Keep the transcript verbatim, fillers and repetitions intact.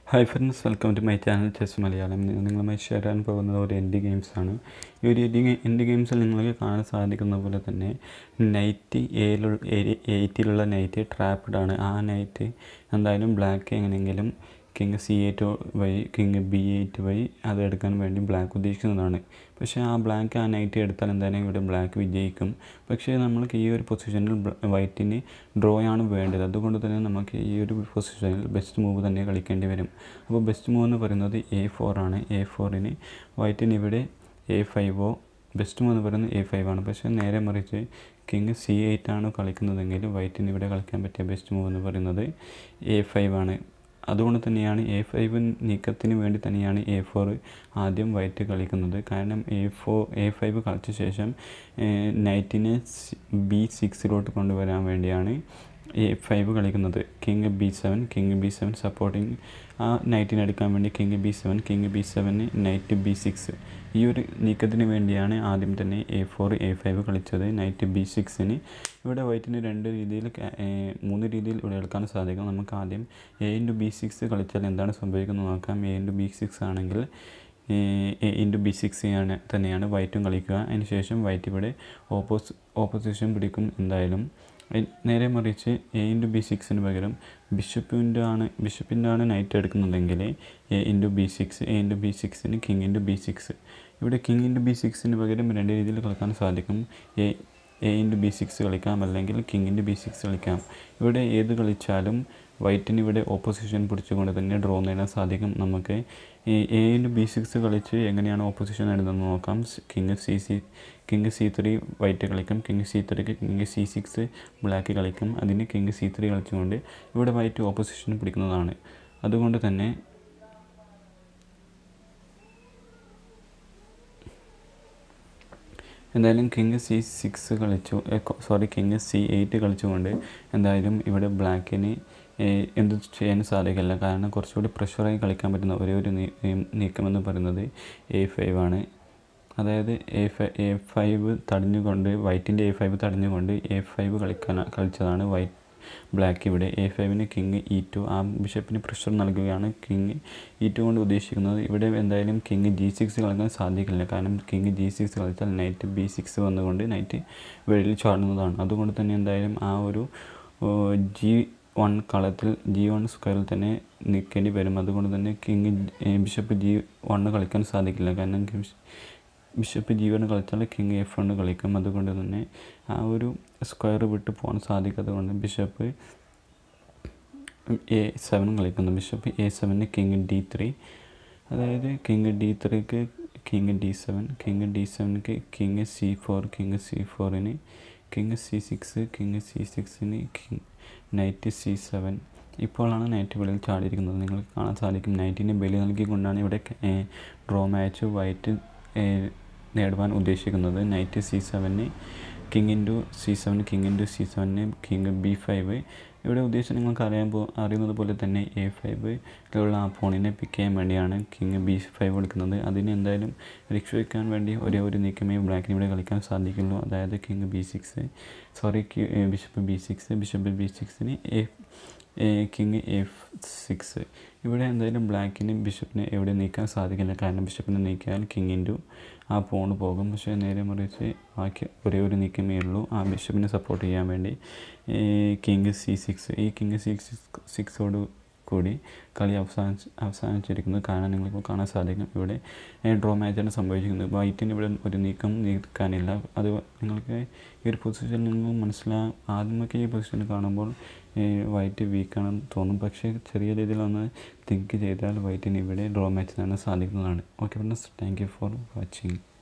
Hi friends, welcome to my channel chess Malayalam. നിങ്ങളുമായി share ചെയ്യാൻ പോകുന്നത് ഒരു എൻഡ് ഗെയിംസാണ്. ഈ ഒരു എൻഡ് എൻഡ് ഗെയിംസിൽ നിങ്ങൾക്ക് കാണാൻ സാധിക്കുന്ന പോലെ തന്നെ നൈറ്റ് എയിലുള്ള എയ്റ്റിലുള്ള നൈറ്റ് ട്രാപ്ഡ് ആണ്. ആ നൈറ്റ് എന്തായാലും ബ്ലാക്ക് എങ്ങനെയെങ്കിലും കിങ് സി എയ്റ്റ് വഴി കിങ് ബി എയ്റ്റ് വഴി അത് എടുക്കാൻ വേണ്ടി ബ്ലാക്ക് ഉദ്ദേശിക്കുന്നതാണ്. പക്ഷേ ആ ബ്ലാക്ക് ആ നൈറ്റ് എടുത്താൽ എന്തായാലും ഇവിടെ ബ്ലാക്ക് വിജയിക്കും. പക്ഷേ നമ്മൾക്ക് ഈ ഒരു പൊസിഷനിൽ വൈറ്റിന് ഡ്രോ ആണ് വേണ്ടത്. അതുകൊണ്ട് തന്നെ നമുക്ക് ഈ ഒരു പൊസിഷനിൽ ബെസ്റ്റ് മൂവ് തന്നെ കളിക്കേണ്ടി വരും. അപ്പോൾ ബെസ്റ്റ് മൂവ് എന്ന് പറയുന്നത് എ ഫോർ ആണ്. എ ഫോറിന് വൈറ്റിന് ഇവിടെ എ ഫൈവോ ബെസ്റ്റ് മൂവ് എന്ന് പറയുന്നത് എ ഫൈവ് ആണ്. പക്ഷേ നേരെ മറിച്ച് കിങ് സി എയ്റ്റ് ആണ് കളിക്കുന്നതെങ്കിൽ വൈറ്റിന് ഇവിടെ കളിക്കാൻ പറ്റിയ ബെസ്റ്റ് മൂവ് എന്ന് പറയുന്നത് എ ഫൈവ് ആണ്. അതുകൊണ്ട് തന്നെയാണ് എ ഫൈവ് നീക്കത്തിന് വേണ്ടി തന്നെയാണ് എ ഫോർ ആദ്യം വൈറ്റ് കളിക്കുന്നത്. കാരണം എ ഫോർ എ ഫൈവ് കളിച്ച ശേഷം നൈറ്റിനെ ബി സിക്സിലോട്ട് കൊണ്ടുവരാൻ വേണ്ടിയാണ് എ ഫൈവ് കളിക്കുന്നത്. King B seven king B seven supporting ആ നൈറ്റിനെ എടുക്കാൻ വേണ്ടി king B seven king B സെവന് നൈറ്റ് ബി സിക്സ് ഈ ഒരു നീക്കത്തിന് വേണ്ടിയാണ് ആദ്യം തന്നെ എ ഫോർ എ ഫൈവ് കളിച്ചത്. നൈറ്റ് ബി സിക്സിന് ഇവിടെ വൈറ്റിന് രണ്ട് രീതിയിൽ മൂന്ന് രീതിയിൽ ഇവിടെ എടുക്കാൻ സാധിക്കും. നമുക്ക് ആദ്യം എ ഇൻറ്റു ബി സിക്സ് കളിച്ചാൽ എന്താണ് സംഭവിക്കുന്നത് നോക്കാം. എ ഇൻറ്റു ബി സിക്സ് ആണെങ്കിൽ എ ഇൻറ്റു ബി സിക്സ് ആണ് തന്നെയാണ് വൈറ്റും കളിക്കുക. അതിന് ശേഷം വൈറ്റ് ഇവിടെ ഓപ്പോസ് ഓപ്പോസിഷൻ പിടിക്കും എന്തായാലും. നേരെ മറിച്ച് എ ഇൻറ്റു ബി സിക്സിന് പകരം ബിഷപ്പിൻ്റെ ആണ് ബിഷപ്പിൻ്റെ ആണ് നൈറ്റ് എടുക്കുന്നുണ്ടെങ്കിൽ A into B six A into B സിക്സിന് കിങ് ഇൻറ്റു ബി സിക്സ് ഇവിടെ കിങ് ഇൻറ്റു ബി സിക്സിന് പകരം രണ്ട് രീതിയിൽ കളിക്കാൻ സാധിക്കും. A A into B six കളിക്കാം, അല്ലെങ്കിൽ കിങ് ഇൻറ്റു ബി സിക്സ് കളിക്കാം. ഇവിടെ ഏത് കളിച്ചാലും വൈറ്റിന് ഇവിടെ ഓപ്പോസിഷൻ പിടിച്ചുകൊണ്ട് തന്നെ ഡ്രോ നേടാൻ സാധിക്കും. നമുക്ക് ഈ എ ഇൻറ്റു ബി സിക്സ് കളിച്ച് എങ്ങനെയാണ് ഓപ്പോസിഷൻ നേടുന്നതെന്ന് നോക്കാം. King C C king C three white കളിക്കും, കിങ് സി ത്രീക്ക് കിങ് സി സിക്സ് ബ്ലാക്ക് കളിക്കും. അതിന് കിങ് സി ത്രീ കളിച്ചുകൊണ്ട് ഇവിടെ വൈറ്റ് ഓപ്പോസിഷൻ പിടിക്കുന്നതാണ്. അതുകൊണ്ട് തന്നെ എന്തായാലും കിങ് സി സിക്സ് കളിച്ചു സോറി കിങ് സി എയ്റ്റ് കളിച്ചുകൊണ്ട് എന്തായാലും ഇവിടെ ബ്ലാക്കിന് എന്ത് ചെയ്യാൻ സാധിക്കില്ല. കാരണം കുറച്ചുകൂടി പ്രഷറായി കളിക്കാൻ പറ്റുന്ന ഒരേ ഒരു നീക്കമെന്ന് പറയുന്നത് എ ഫൈവ് ആണ്. അതായത് എ ഫൈവ് എ ഫൈവ് തടഞ്ഞുകൊണ്ട് വൈറ്റിൻ്റെ എ ഫൈവ് തടഞ്ഞുകൊണ്ട് എ ഫൈവ് കളിക്കാൻ കളിച്ചതാണ് വൈറ്റ് ബ്ലാക്ക്. ഇവിടെ എ ഫൈവിന് കിങ് ഇ ടു ആ ബിഷപ്പിന് പ്രഷർ നൽകുകയാണ് കിങ് ഇ ടു കൊണ്ട് ഉദ്ദേശിക്കുന്നത്. ഇവിടെ എന്തായാലും കിങ് ജി സിക്സ് കളിക്കാൻ സാധിക്കില്ല. കാരണം കിങ് ജി സിക്സ് കളിച്ചാൽ നൈറ്റ് ബി സിക്സ് വന്നുകൊണ്ട് നൈറ്റ് വെളിയിൽ ചാടുന്നതാണ്. അതുകൊണ്ട് തന്നെ എന്തായാലും ആ ഒരു ജി വൺ കളത്തിൽ ജി വൺ സ്ക്വയറിൽ തന്നെ നിൽക്കേണ്ടി വരും. അതുകൊണ്ട് തന്നെ കിങ് ബിഷപ്പ് ജി വണ്ണ് കളിക്കാൻ സാധിക്കില്ല. കാരണം ബിഷപ്പ് ജി വൺ കളിച്ചാൽ കിങ് എഫ് വണ്ണ് കളിക്കും. അതുകൊണ്ട് തന്നെ ആ ഒരു സ്ക്വയർ വിട്ട് പോകാൻ സാധിക്കാത്തത് കൊണ്ട് ബിഷപ്പ് എ സെവൻ കളിക്കുന്നു. ബിഷപ്പ് എ സെവന് കിങ് ഡി ത്രീ അതായത് കിങ് ഡി ത്രീക്ക് king D seven king D സെവനിക്ക് king C four king C ഫോറിന് king C six king C സിക്സിന് കിങ് നൈറ്റ് സി സെവൻ ഇപ്പോഴാണ് നൈറ്റ് വെളിയിൽ ചാടിയിരിക്കുന്നത്. നിങ്ങൾക്ക് കാണാൻ സാധിക്കും നൈറ്റിന് ബലി നൽകിക്കൊണ്ടാണ് ഇവിടെ ഡ്രോ മാച്ച് വൈറ്റ് നേടുവാൻ ഉദ്ദേശിക്കുന്നത്. നൈറ്റ് സി സെവന് king into C seven king into C സെവന് കിങ് ബി ഫൈവ് ഇവിടെ ഉദ്ദേശം നിങ്ങൾക്ക് അറിയാൻ പോ അറിയുന്നത് പോലെ തന്നെ എ ഫൈവിലുള്ള ആ പോണിനെ പിക്ക് ചെയ്യാൻ വേണ്ടിയാണ് കിങ് ബി ഫൈവ് എടുക്കുന്നത്. അതിന് എന്തായാലും രക്ഷവയ്ക്കാൻ വേണ്ടി ഒരേ ഒരു നീക്കമേ ബ്ലാക്കിന് ഇവിടെ കളിക്കാൻ സാധിക്കുള്ളൂ. അതായത് king B six sorry bishop B six bishop B സിക്സിന് എ കിങ് എഫ് സിക്സ് ഇവിടെ എന്തായാലും ബ്ലാക്കിന് ബിഷപ്പിനെ എവിടെ നീക്കാൻ സാധിക്കില്ല. കാരണം ബിഷപ്പിനെ നീക്കിയാൽ കിങ് ഇൻറ്റു ആ പോണ് പോകും. പക്ഷേ നേരെ മറിച്ച് ബാക്കി ഒരേ ഒരു നീക്കമേ ഉള്ളൂ ആ ബിഷപ്പിനെ സപ്പോർട്ട് ചെയ്യാൻ വേണ്ടി കിങ് സി സിക്സ് ഈ കിങ് സി സിക്സോട് കൂടി കളി അവസാനിച്ച് അവസാനിച്ചിരിക്കുന്നത്. കാരണം നിങ്ങൾക്ക് കാണാൻ സാധിക്കും ഇവിടെ ഡ്രോ മാച്ചാണ് സംഭവിച്ചിരിക്കുന്നത്. വൈറ്റിന് ഇവിടെ ഒരു നീക്കം നീക്കാനില്ല. അത് നിങ്ങൾക്ക് ഈ ഒരു പൊസിഷനിൽ നിങ്ങൾ മനസ്സിലാകും. ആദ്യമൊക്കെ ഈ പൊസിഷനിൽ കാണുമ്പോൾ വൈറ്റ് വീക്കാണെന്ന് തോന്നും. പക്ഷേ ചെറിയ രീതിയിലൊന്ന് തിങ്ക് ചെയ്താൽ വൈറ്റിന് ഇവിടെ ഡ്രോ മാച്ച് നേടാൻ സാധിക്കുന്നതാണ്. Okay friends, thank you for watching.